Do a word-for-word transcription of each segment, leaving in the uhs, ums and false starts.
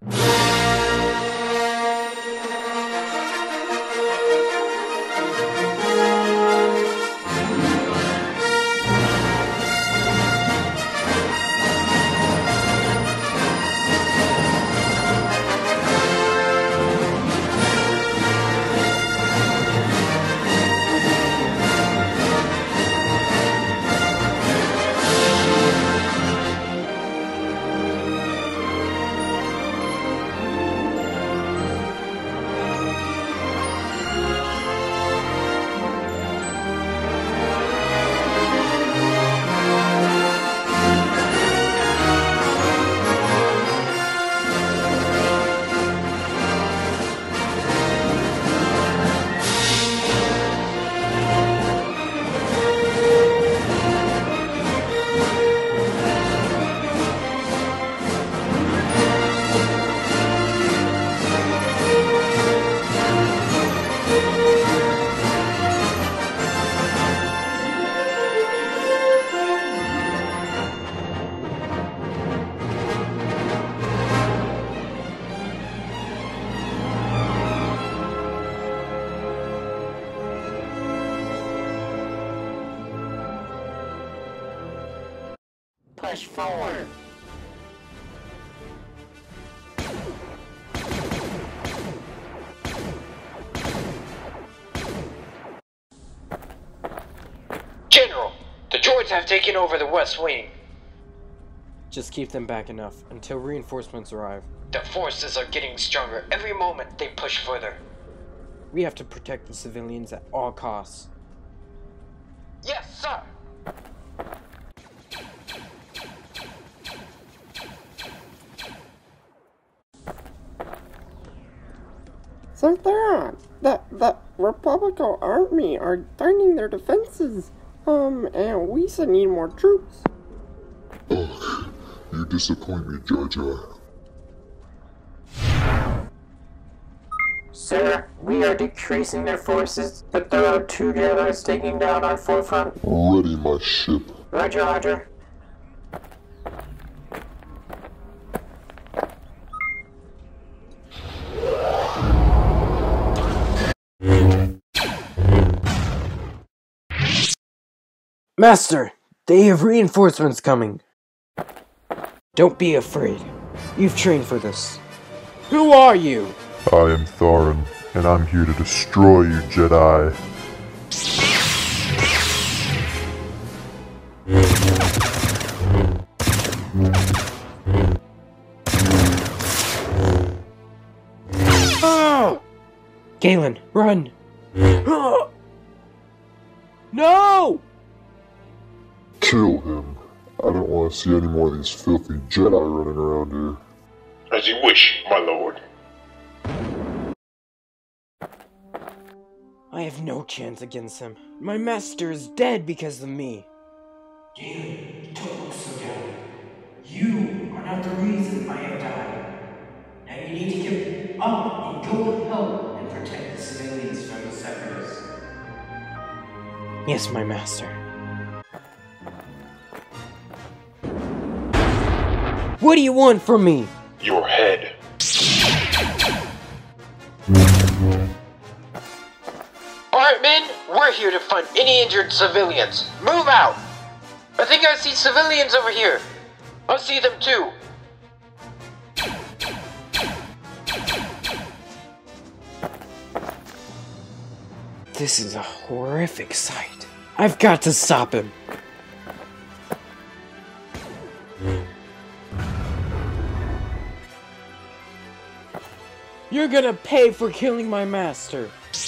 Push forward! General, the droids have taken over the West Wing. Just keep them back enough until reinforcements arrive. The forces are getting stronger every moment they push further. We have to protect the civilians at all costs. Yes, sir! Sir Theron, the, the Republican Army are tightening their defenses. Um, and we still need more troops. Ugh, you disappoint me, Jar Jar. Sir, we are decreasing their forces, but there are two Jedi's taking down our forefront. Ready my ship. Roger, Roger. Master, they have reinforcements coming. Don't be afraid. You've trained for this. Who are you? I am Thorin, and I'm here to destroy you, Jedi. Ah! Galen, run! No! Kill him. I don't want to see any more of these filthy Jedi running around here. As you wish, my lord. I have no chance against him. My master is dead because of me. Galen, don't look so down. You are not the reason I have died. Now you need to get up and go and help and protect the civilians from the Separatists. Yes, my master. What do you want from me? Your head. Alright, men, we're here to find any injured civilians. Move out! I think I see civilians over here. I see them too. This is a horrific sight. I've got to stop him. You're gonna pay for killing my master.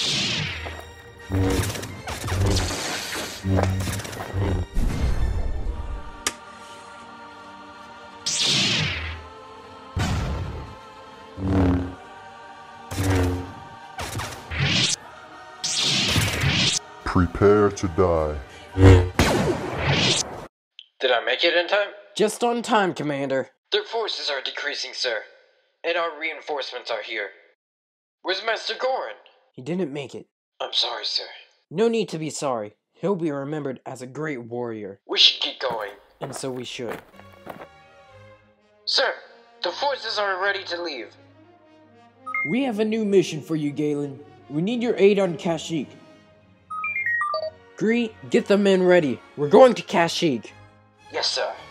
Prepare to die. Did I make it in time? Just on time, Commander. Their forces are decreasing, sir. And our reinforcements are here. Where's Master Gorin? He didn't make it. I'm sorry, sir. No need to be sorry. He'll be remembered as a great warrior. We should get going. And so we should. Sir, The forces are ready to leave. We have a new mission for you, Galen. We need your aid on Kashyyyk. Gree, get the men ready. We're going to Kashyyyk. Yes, sir.